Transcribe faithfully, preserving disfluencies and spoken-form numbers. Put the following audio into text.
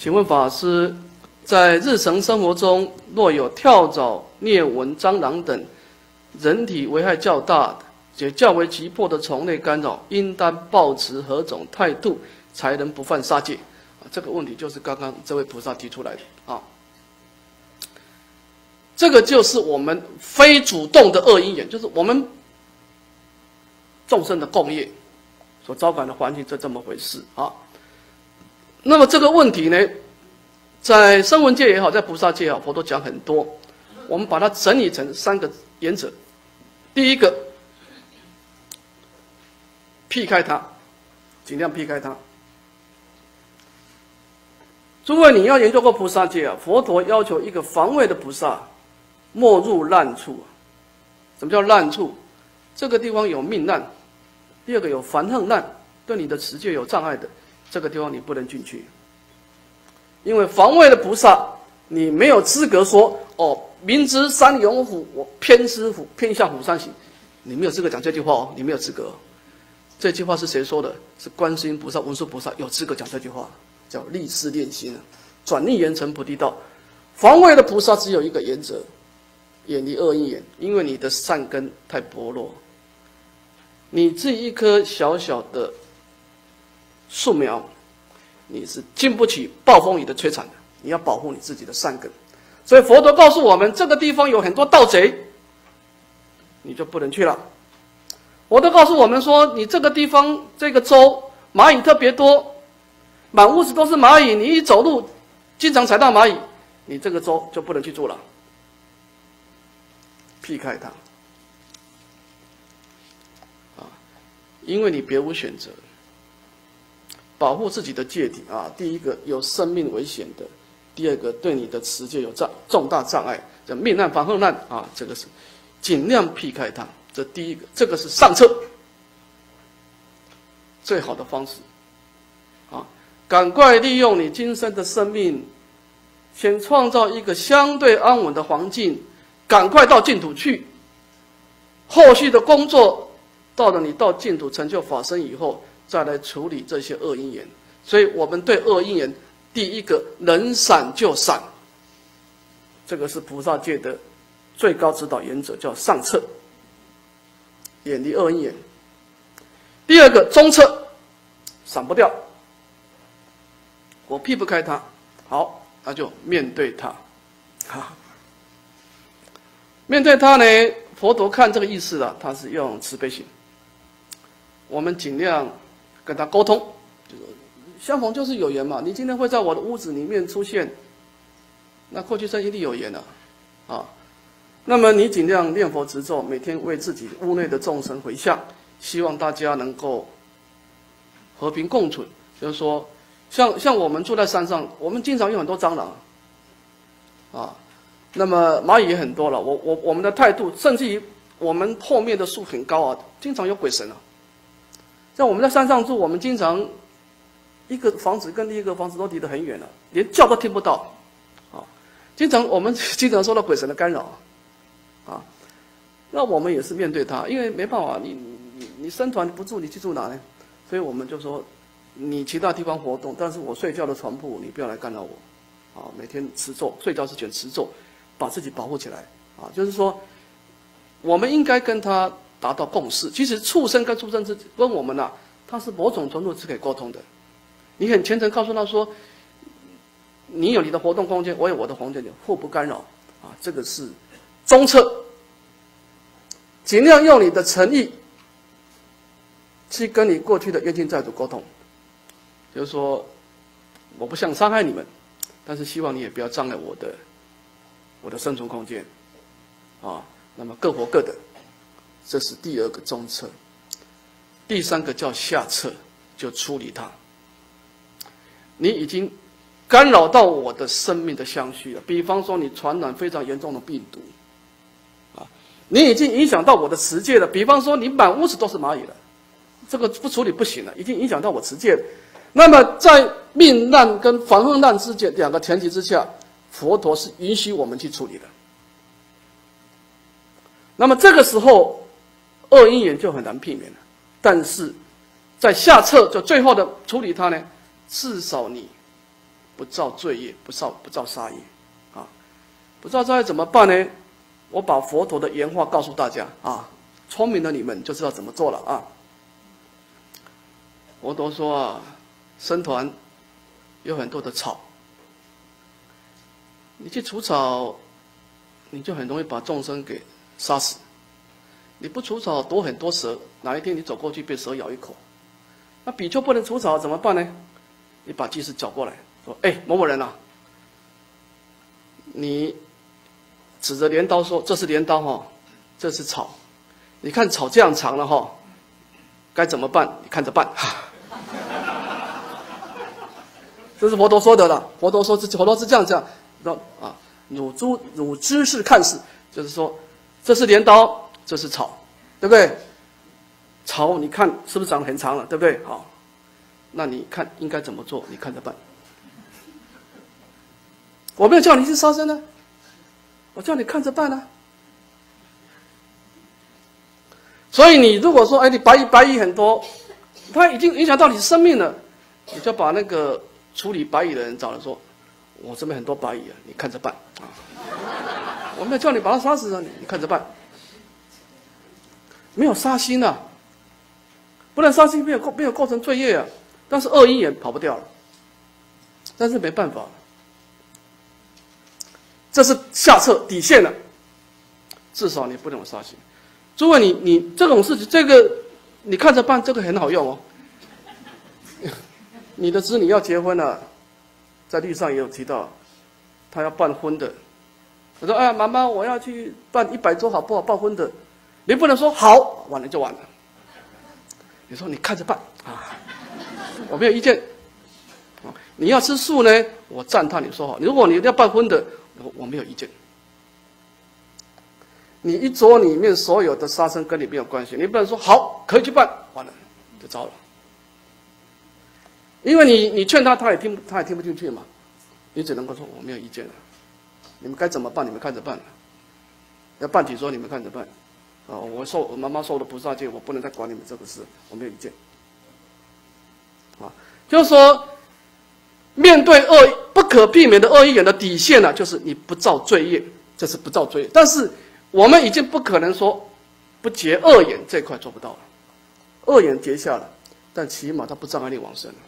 请问法师，在日常生活中，若有跳蚤、疟蚊、蟑螂等人体危害较大的且较为急迫的虫类干扰，应当抱持何种态度才能不犯杀戒？啊，这个问题就是刚刚这位菩萨提出来的啊。这个就是我们非主动的恶因缘，就是我们众生的共业所招感的环境，就这么回事啊。那么这个问题呢，在声闻界也好，在菩萨界也好，佛都讲很多。我们把它整理成三个原则：第一个，避开它，尽量避开它。诸位，你要研究过菩萨界啊，佛陀要求一个防卫的菩萨，莫入烂处。什么叫烂处？这个地方有命难，第二个有烦恨难，对你的持戒有障碍的，这个地方你不能进去。因为防卫的菩萨，你没有资格说哦，明知山有虎，我偏师虎，偏向虎山行。你没有资格讲这句话哦，你没有资格。这句话是谁说的？是观世音菩萨、文殊菩萨有资格讲这句话，叫立誓练心啊，转逆缘成菩提道。防卫的菩萨只有一个原则：远离恶因缘，因为你的善根太薄弱。你这一颗小小的树苗，你是经不起暴风雨的摧残的。你要保护你自己的善根。所以佛陀告诉我们，这个地方有很多盗贼，你就不能去了。佛陀告诉我们说，你这个地方这个州蚂蚁特别多，满屋子都是蚂蚁，你一走路经常踩到蚂蚁，你这个州就不能去住了。避开它啊，因为你别无选择。保护自己的戒体啊，第一个有生命危险的，第二个对你的持戒有障重大障碍，这命难、烦恨难啊，这个是尽量避开它。这第一个，这个是上策最好的方式啊！赶快利用你今生的生命，先创造一个相对安稳的环境，赶快到净土去。后续的工作，到了你到净土成就法身以后，再来处理这些恶因缘。所以我们对恶因缘，第一个能闪就闪，这个是菩萨界的最高指导原则，叫上策，远离恶因缘。第二个中策，闪不掉，我避不开它，好，那就面对它。哈，面对它呢，佛陀看这个意思了，他是用慈悲心，我们尽量跟他沟通，就是相逢就是有缘嘛。你今天会在我的屋子里面出现，那过去生一定有缘了，啊。那么你尽量念佛持咒，每天为自己屋内的众生回向，希望大家能够和平共处。就是说，像像我们住在山上，我们经常有很多蟑螂，啊，那么蚂蚁也很多了。我我我们的态度，甚至于我们后面的树很高啊，经常有鬼神啊。像我们在山上住，我们经常一个房子跟另一个房子都离得很远了，连叫都听不到，啊，经常我们经常受到鬼神的干扰。啊，那我们也是面对它，因为没办法，你你你僧团不住，你去住哪呢？所以我们就说，你其他地方活动，但是我睡觉的床铺你不要来干扰我，啊，每天持咒，睡觉之前持咒，把自己保护起来，啊，就是说，我们应该跟他达到共识。其实畜生跟畜生之跟我们呐、啊，他是某种程度是可以沟通的。你很虔诚告诉他说，你有你的活动空间，我有我的空间，互不干扰，啊，这个是中策，尽量用你的诚意去跟你过去的冤亲债主沟通，就是说，我不想伤害你们，但是希望你也不要障碍我的我的生存空间，啊，那么各活各的，这是第二个中策。第三个叫下策，就处理它。你已经干扰到我的生命的相续了，比方说你传染非常严重的病毒。你已经影响到我的持戒了，比方说你满屋子都是蚂蚁了，这个不处理不行了，已经影响到我持戒了。那么在命难跟烦恨难之间两个前提之下，佛陀是允许我们去处理的。那么这个时候恶因缘就很难避免了，但是在下策就最后的处理它呢，至少你不造罪业，不造不造杀业，啊，不造杀业怎么办呢？我把佛陀的原话告诉大家啊，聪明的你们就知道怎么做了啊。佛陀说啊，僧团有很多的草，你去除草，你就很容易把众生给杀死。你不除草，多很多蛇，哪一天你走过去被蛇咬一口，那比丘不能除草怎么办呢？你把祭司叫过来，说：“哎，某某人啊，你指着镰刀说，这是镰刀哈，这是草，你看草这样长了哈，该怎么办？你看着办。”这是佛陀说的了。佛陀说，佛陀是这样讲，说啊，汝诸汝知是看是，就是说，这是镰刀。这是草，对不对？草你看是不是长得很长了，对不对？好，那你看应该怎么做？你看着办。我没有叫你去杀生呢，我叫你看着办啊。所以你如果说，哎，你白蚁白蚁很多，它已经影响到你生命了，你就把那个处理白蚁的人找来说，我这边很多白蚁啊，你看着办啊。我没有叫你把它杀死啊，你你看着办。没有杀心啊，不然杀心没有构没有构成罪业啊，但是恶因也跑不掉了，但是没办法，这是下策底线了，至少你不能有杀心。诸位，你你这种事情，这个你看着办，这个很好用哦。你的子女要结婚了，在律上也有提到，他要办婚的，我说哎呀，妈妈，我要去办一百桌好不好？办婚的。你不能说好，完了就完了。你说你看着办啊，我没有意见。你要吃素呢，我赞叹你说好。如果你要办婚的，我我没有意见。你一桌里面所有的杀生跟你没有关系，你不能说好可以去办，完了就糟了。因为你你劝他，他也听他也听不进去嘛，你只能够说我没有意见了。你们该怎么办？你们看着办。要办几桌，你们看着办。啊，我受我妈妈受的菩萨戒，我不能再管你们这个事，我没有意见。啊，就是说，面对恶不可避免的恶意眼的底线呢、啊，就是你不造罪业，这是不造罪业。但是我们已经不可能说不结恶眼这块做不到了，恶眼结下了，但起码它不障碍你往生了。